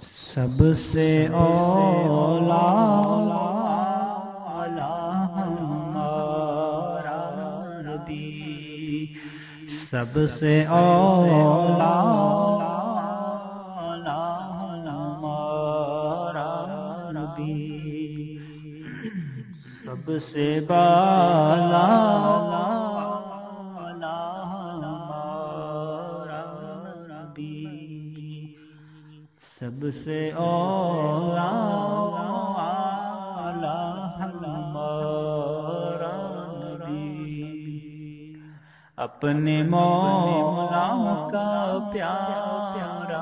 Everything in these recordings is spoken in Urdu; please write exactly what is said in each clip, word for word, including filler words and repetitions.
سب سے اولا ہمارا نبی، سب سے اولا ہمارا نبی، سب سے بالا سب سے اولا ہمارا نبی، اپنے مولا کا پیارا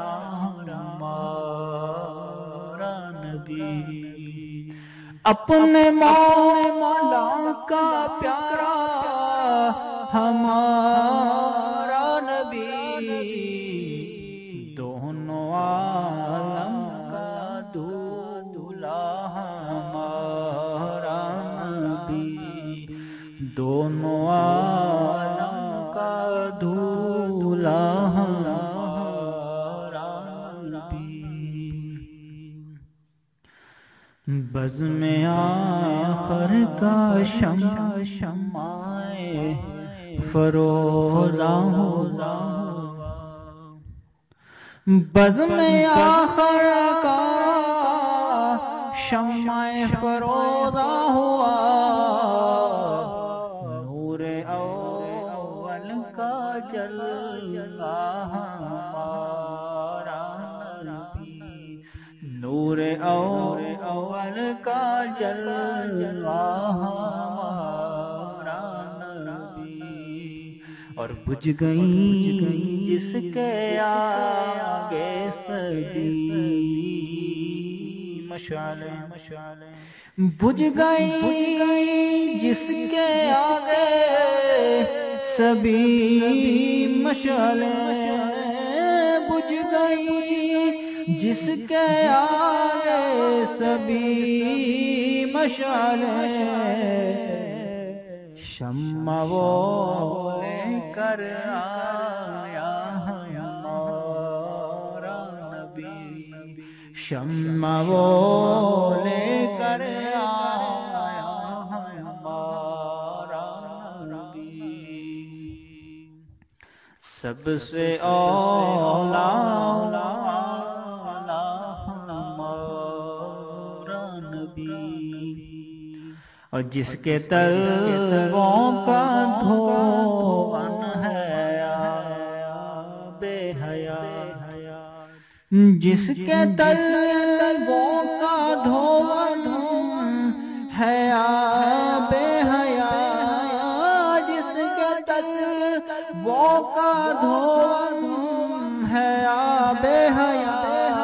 ہمارا نبی، اپنے مولا کا پیارا ہمارا نبی، دونوں عالم کا دولہا ہمارا نبی، دونوں عالم کا دولہا ہمارا نبی، بزم آخر کا شمع شمع فروزہ ہوا، بزم آخر کا شمع فروزہ ہوا، نور اول کا جلوہ ہمارا نبی، نور اول کا جلوہ ہمارا نبی، اور بجھ گئی جس کے آگے سبھی مشعلیں، بجھ گئی جس کے آگے سبھی مشعلیں، بجھ گئی جس کے آگے سبھی مشعلیں، شمع وہ لے کر آیا ہمارا نبی، شمع وہ لے کر آیا ہمارا نبی، سب سے اولا ہمارا نبی، اور جس کے تلووں کا دھون ہے بے حیا، جس کے تلووں کا دھون ہے بے حیا، جس کے تلووں کا دھون ہے بے حیا،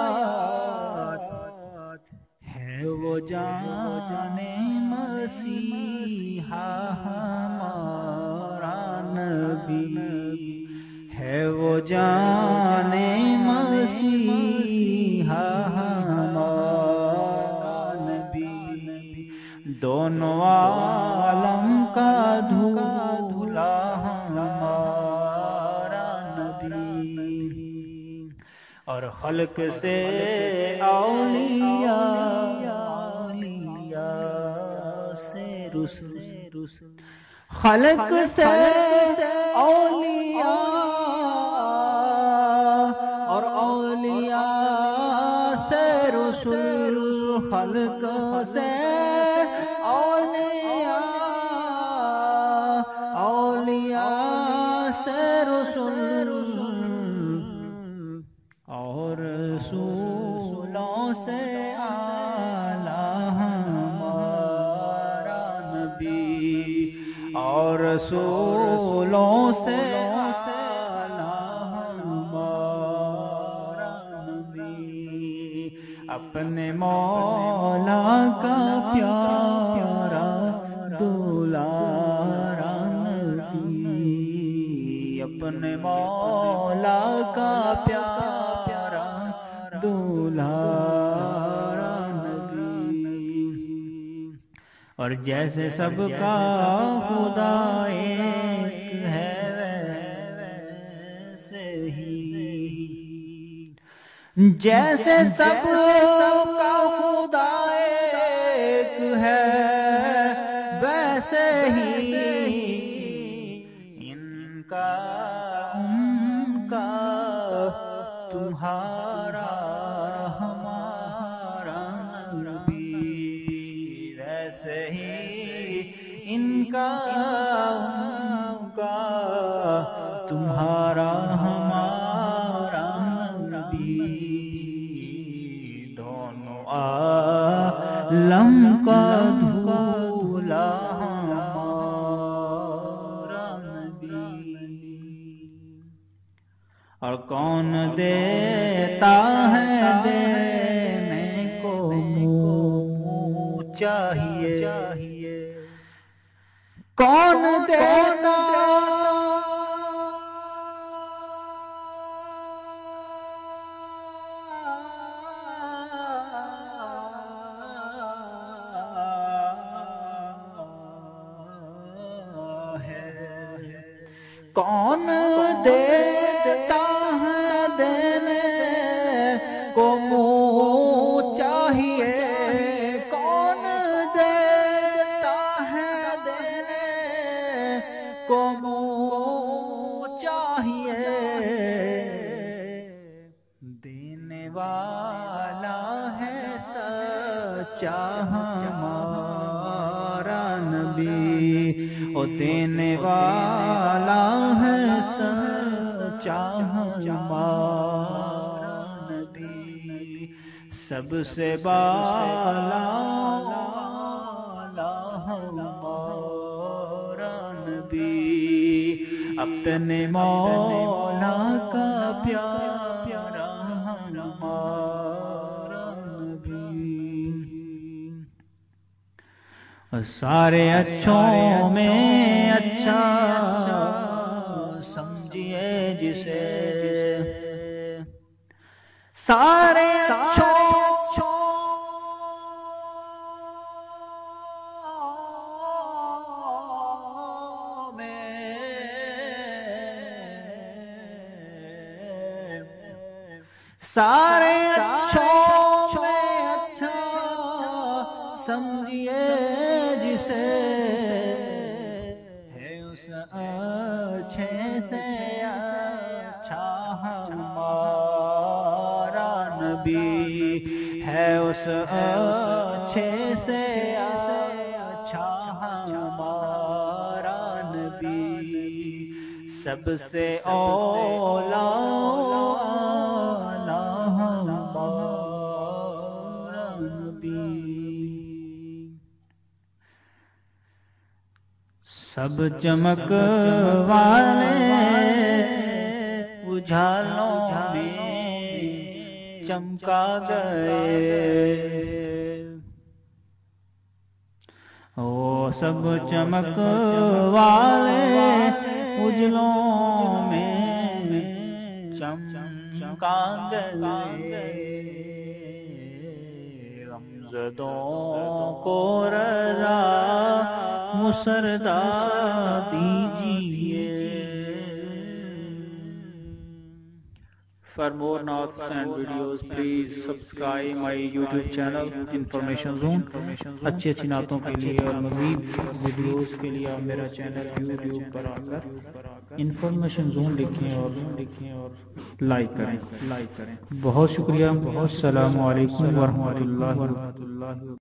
ہے وہ جانے مسیحا ہمارا نبی، ہے وہ جانے مسیحا ہمارا نبی، دونوں عالم کا دھولا ہمارا نبی، اور خلق سے اولیاء خلق سے اولیاء اور اولیاء سے رسول، خلق سے اولیاء اولیاء سے رسول، اور رسولوں سے اور رسولوں سے ہمارا نبی، اپنے مولا کا پیارا دولارا نبی، اپنے مولا کا پیارا دولارا نبی، اور جیسے سب کا خدا ایک ہے ویسے ہی جیسے سب کا خدا ایک ہے ویسے ہی ان کا ان کا تمہارا ہمارا نبی، ویسے ہی ان کا ان کا تمہارا ہمارا نبی، دونوں عالم کا دھولا ہمارا نبی۔ اور کون دیتا ہے دینے کو منہ چاہیے، کون دیتا کون دیتا ہے دینے کو منہ چاہیے، کون دیتا ہے دینے کو منہ چاہیے، دینے والا ہے سچا ہمارا نبی، او دینے والا ہے سچا ہمارا نبی، سب سے بالا ہمارا نبی، اپنے مولا کا پیارا ہمارا نبی۔ سارے اچھوں میں اچھا سمجھیے جسے، سارے اچھوں میں سارے اچھوں میں اچھا سمجھیے جسے، ہے اس اچھے سے اچھا ہمارا نبی، ہے اس اچھے سے اچھا ہمارا نبی، سب سے اولا ہمارا نبی۔ سب چمک والے اجالوں میں چمکا گئے، او سب چمک والے اجلوں میں چمکا گئے، غمزدوں کو رضا مسردہ دیجیے۔ For more notes and videos, please subscribe my YouTube channel Information Zone۔ اچھی اچھی نعتوں کے لیے اور مزید ویڈیوز کے لیے میرا چینل یوٹیوب پر آ کر انفارمیشن زون لکھیں اور لکھیں اور لائک کریں لائک کریں بہت شکریہ، السلام علیکم ورحمۃ اللہ وبرکاتہ۔